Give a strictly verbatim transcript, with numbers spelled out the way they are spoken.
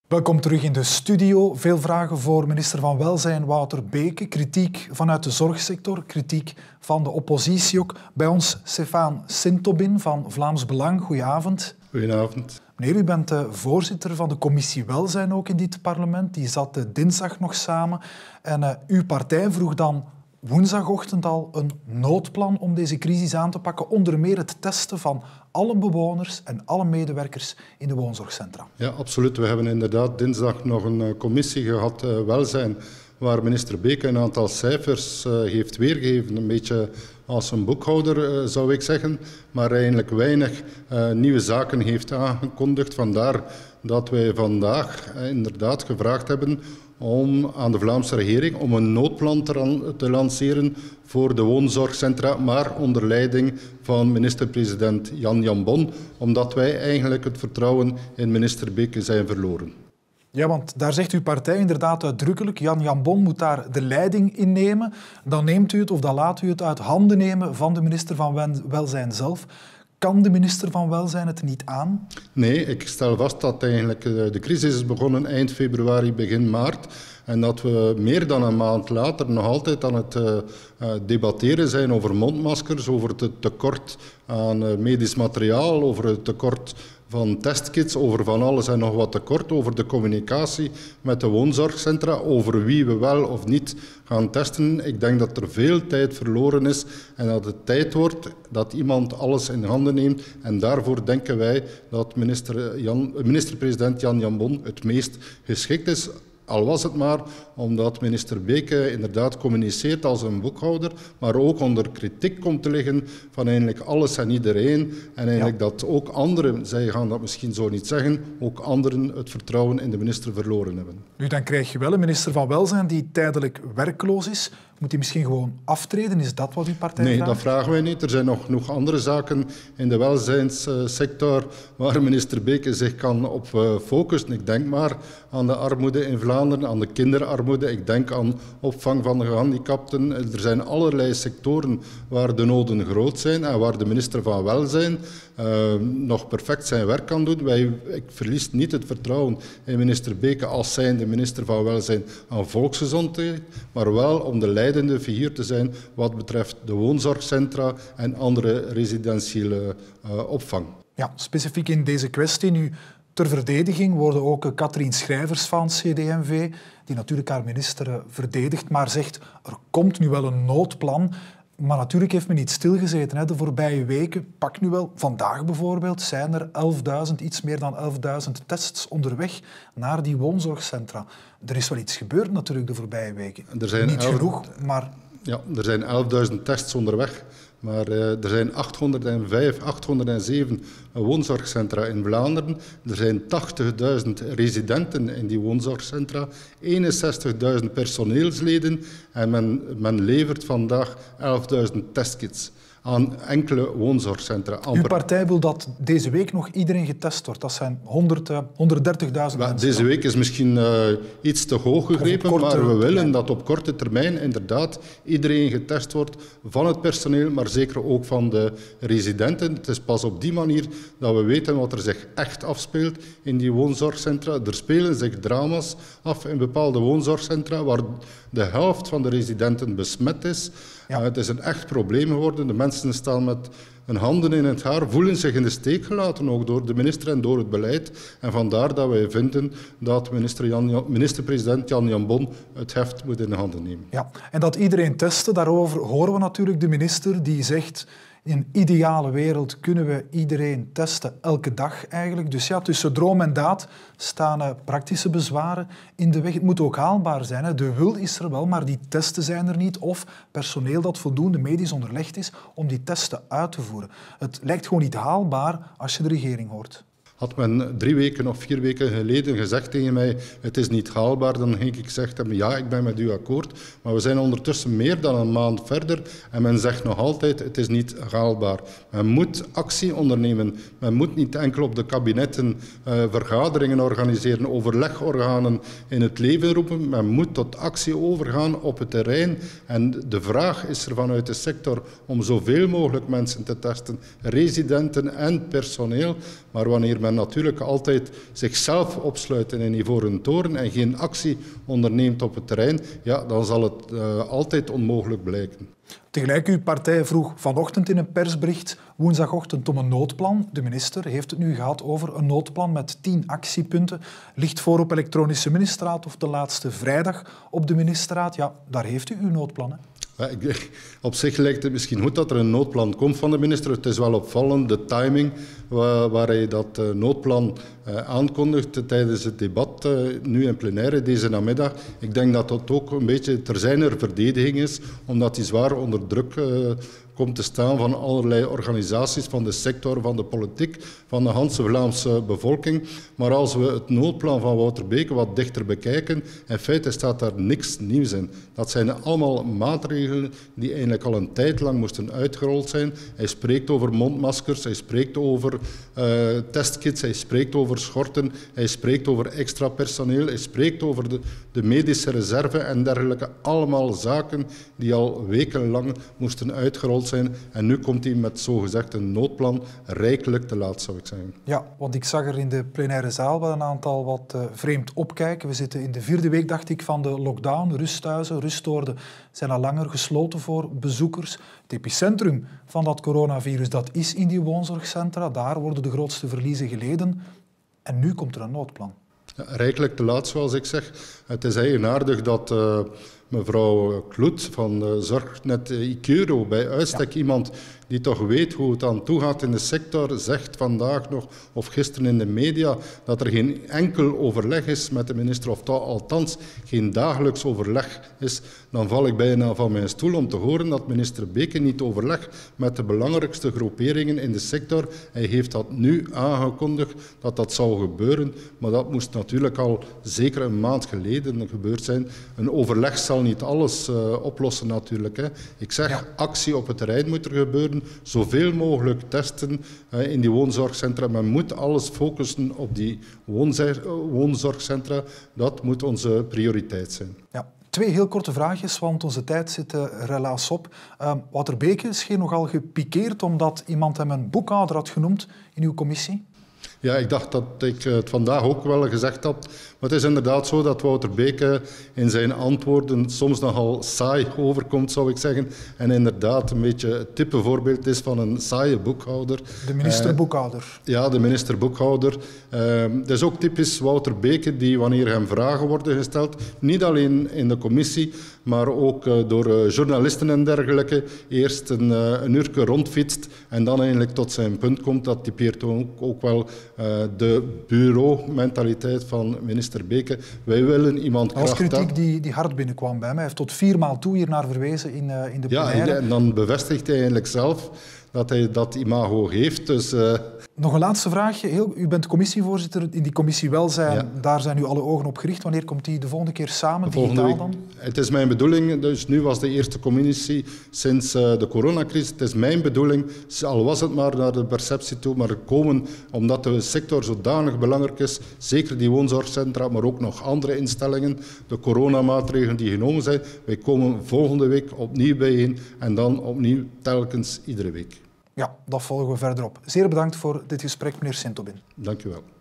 Welkom terug in de studio. Veel vragen voor minister van Welzijn Wouter Beke. Kritiek vanuit de zorgsector, kritiek van de oppositie ook. Bij ons Stefaan Sintobin van Vlaams Belang. Goedenavond. Goedenavond. Meneer, u bent de voorzitter van de commissie Welzijn ook in dit parlement. Die zat de dinsdag nog samen. En uh, uw partij vroeg dan woensdagochtend al een noodplan om deze crisis aan te pakken. Onder meer het testen van alle bewoners en alle medewerkers in de woonzorgcentra. Ja, absoluut. We hebben inderdaad dinsdag nog een commissie gehad, uh, Welzijn, waar minister Beke een aantal cijfers uh, heeft weergegeven. Een beetje als een boekhouder, uh, zou ik zeggen, maar eigenlijk weinig uh, nieuwe zaken heeft aangekondigd. Vandaar dat wij vandaag uh, inderdaad gevraagd hebben om aan de Vlaamse regering om een noodplan te, te lanceren voor de woonzorgcentra, maar onder leiding van minister-president Jan Jambon, omdat wij eigenlijk het vertrouwen in minister Beke zijn verloren. Ja, want daar zegt uw partij inderdaad uitdrukkelijk, Jan Jambon moet daar de leiding in nemen. Dan neemt u het of dan laat u het uit handen nemen van de minister van Welzijn zelf. Kan de minister van Welzijn het niet aan? Nee, ik stel vast dat eigenlijk de crisis is begonnen eind februari, begin maart. En dat we meer dan een maand later nog altijd aan het uh, debatteren zijn over mondmaskers, over het tekort aan uh, medisch materiaal, over het tekort van testkits, over van alles en nog wat tekort, over de communicatie met de woonzorgcentra, over wie we wel of niet gaan testen. Ik denk dat er veel tijd verloren is en dat het tijd wordt dat iemand alles in handen neemt. En daarvoor denken wij dat minister Jan, minister-president Jan Jambon het meest geschikt is. Al was het maar omdat minister Beke inderdaad communiceert als een boekhouder, maar ook onder kritiek komt te liggen van eigenlijk alles en iedereen. En eigenlijk ja. dat ook anderen, zij gaan dat misschien zo niet zeggen, ook anderen het vertrouwen in de minister verloren hebben. Nu, dan krijg je wel een minister van Welzijn die tijdelijk werkloos is. Moet hij misschien gewoon aftreden? Is dat wat uw partij nee, vraagt? Nee, dat vragen wij niet. Er zijn nog genoeg andere zaken in de welzijnssector waar minister Beke zich kan op focussen. Ik denk maar aan de armoede in Vlaanderen, aan de kinderarmoede. Ik denk aan opvang van de gehandicapten. Er zijn allerlei sectoren waar de noden groot zijn en waar de minister van Welzijn uh, nog perfect zijn werk kan doen. Wij, ik verlies niet het vertrouwen in minister Beke als zijnde minister van Welzijn aan volksgezondheid, maar wel om de leidende figuur te zijn wat betreft de woonzorgcentra en andere residentiële uh, opvang. Ja, specifiek in deze kwestie nu. Ter verdediging worden ook Katrien Schrijvers van C D M V, die natuurlijk haar minister verdedigt, maar zegt er komt nu wel een noodplan. Maar natuurlijk heeft men niet stilgezeten. Hè. De voorbije weken, pak nu wel, vandaag bijvoorbeeld, zijn er elfduizend, iets meer dan elfduizend tests onderweg naar die woonzorgcentra. Er is wel iets gebeurd natuurlijk de voorbije weken. Er zijn niet elf... genoeg, maar... Ja, er zijn elfduizend tests onderweg. Maar uh, er zijn achthonderdvijf, achthonderdzeven woonzorgcentra in Vlaanderen. Er zijn tachtigduizend residenten in die woonzorgcentra, eenenzestigduizend personeelsleden en men, men levert vandaag elfduizend testkits aan enkele woonzorgcentra. Amper. Uw partij wil dat deze week nog iedereen getest wordt. Dat zijn honderddertigduizend well, mensen. Deze week is misschien uh, iets te hoog gegrepen, korte, maar we willen termijn. dat op korte termijn inderdaad iedereen getest wordt van het personeel, maar zeker ook van de residenten. Het is pas op die manier dat we weten wat er zich echt afspeelt in die woonzorgcentra. Er spelen zich drama's af in bepaalde woonzorgcentra waar de helft van de residenten besmet is. Ja. Uh, het is een echt probleem geworden. De mensen staan met hun handen in het haar, voelen zich in de steek gelaten, ook door de minister en door het beleid. En vandaar dat wij vinden dat minister Jan, minister-president Jan Jambon het heft moet in de handen nemen. Ja, en dat iedereen testen, daarover horen we natuurlijk de minister die zegt... In een ideale wereld kunnen we iedereen testen, elke dag eigenlijk. Dus ja, tussen droom en daad staan uh, praktische bezwaren in de weg. Het moet ook haalbaar zijn. Hè. De wil is er wel, maar die testen zijn er niet. Of personeel dat voldoende medisch onderlegd is om die testen uit te voeren. Het lijkt gewoon niet haalbaar als je de regering hoort. Had men drie weken of vier weken geleden gezegd tegen mij het is niet haalbaar, dan ging ik zeggen ja, ik ben met u akkoord. Maar we zijn ondertussen meer dan een maand verder en men zegt nog altijd het is niet haalbaar. Men moet actie ondernemen. Men moet niet enkel op de kabinetten uh, vergaderingen organiseren, overlegorganen in het leven roepen. Men moet tot actie overgaan op het terrein. En de vraag is er vanuit de sector om zoveel mogelijk mensen te testen, residenten en personeel. Maar wanneer men men natuurlijk altijd zichzelf opsluit in een ivoren toren en geen actie onderneemt op het terrein, ja, dan zal het uh, altijd onmogelijk blijken. Tegelijk, uw partij vroeg vanochtend in een persbericht, woensdagochtend, om een noodplan. De minister heeft het nu gehad over een noodplan met tien actiepunten. Ligt voor op elektronische ministerraad of de laatste vrijdag op de ministerraad. Ja, daar heeft u uw noodplan, hè? Ja, ik, op zich lijkt het misschien goed dat er een noodplan komt van de minister. Het is wel opvallend, de timing waar, waar hij dat uh, noodplan uh, aankondigt tijdens het debat, uh, nu in plenaire deze namiddag. Ik denk dat dat ook een beetje ter zijner verdediging is, omdat hij zwaar onder druk uh, komt te staan van allerlei organisaties, van de sector, van de politiek, van de hele Vlaamse bevolking. Maar als we het noodplan van Wouter Beke wat dichter bekijken, in feite staat daar niks nieuws in. Dat zijn allemaal maatregelen die eigenlijk al een tijd lang moesten uitgerold zijn. Hij spreekt over mondmaskers, hij spreekt over uh, testkits, hij spreekt over schorten, hij spreekt over extra personeel, hij spreekt over de, de medische reserve en dergelijke. Allemaal zaken die al wekenlang moesten uitgerold zijn. En nu komt hij met zogezegd een noodplan rijkelijk te laat, zou ik zeggen. Ja, want ik zag er in de plenaire zaal wel een aantal wat uh, vreemd opkijken. We zitten in de vierde week, dacht ik, van de lockdown. Rusthuizen, rustoorden zijn al langer gesloten voor bezoekers. Het epicentrum van dat coronavirus, dat is in die woonzorgcentra. Daar worden de grootste verliezen geleden. En nu komt er een noodplan. Ja, rijkelijk te laat, zoals ik zeg. Het is eigenaardig dat uh, mevrouw Kloet van uh, Zorgnet Icuro, bij uitstek ja. iemand die toch weet hoe het aan toe gaat in de sector, zegt vandaag nog, of gisteren in de media, dat er geen enkel overleg is met de minister, of althans geen dagelijks overleg is, dan val ik bijna van mijn stoel om te horen dat minister Beke niet overlegt met de belangrijkste groeperingen in de sector. Hij heeft dat nu aangekondigd, dat dat zou gebeuren, maar dat moest natuurlijk al zeker een maand geleden gebeurd zijn. Een overleg zal niet alles uh, oplossen natuurlijk. Hè. Ik zeg, ja. actie op het terrein moet er gebeuren. Zoveel mogelijk testen uh, in die woonzorgcentra. Men moet alles focussen op die woonzorgcentra. Dat moet onze prioriteit zijn. Ja. Twee heel korte vraagjes, want onze tijd zit er helaas op. Uh, Wouter Beke scheen nogal gepikeerd omdat iemand hem een boekhouder had genoemd in uw commissie. Ja, ik dacht dat ik het vandaag ook wel gezegd had. Maar het is inderdaad zo dat Wouter Beke in zijn antwoorden soms nogal saai overkomt, zou ik zeggen. En inderdaad een beetje het type voorbeeld is van een saaie boekhouder. De minister-boekhouder. Uh, ja, de minister-boekhouder. Uh, het is ook typisch Wouter Beke die, wanneer hem vragen worden gesteld, niet alleen in de commissie, maar ook uh, door uh, journalisten en dergelijke, eerst een, uh, een uurtje rondfietst en dan eigenlijk tot zijn punt komt. Dat typeert ook, ook wel uh, de bureaumentaliteit van minister Beke. Wij willen iemand kracht... Dat was kritiek die, die hard binnenkwam bij mij. Hij heeft tot viermaal toe hier naar verwezen in, uh, in de plenaire. Ja, en dan bevestigt hij eigenlijk zelf dat hij dat imago heeft. Dus, uh... Nog een laatste vraagje. Heel, u bent commissievoorzitter in die commissie Welzijn. Ja. Daar zijn nu alle ogen op gericht. Wanneer komt die de volgende keer samen, digitaal week, dan? Het is mijn bedoeling, dus nu was de eerste commissie sinds uh, de coronacrisis. Het is mijn bedoeling, al was het maar naar de perceptie toe, maar komen, omdat de sector zodanig belangrijk is, zeker die woonzorgcentra, maar ook nog andere instellingen, de coronamaatregelen die genomen zijn. Wij komen volgende week opnieuw bijeen en dan opnieuw telkens iedere week. Ja, dat volgen we verder op. Zeer bedankt voor dit gesprek, meneer Sintobin. Dank u wel.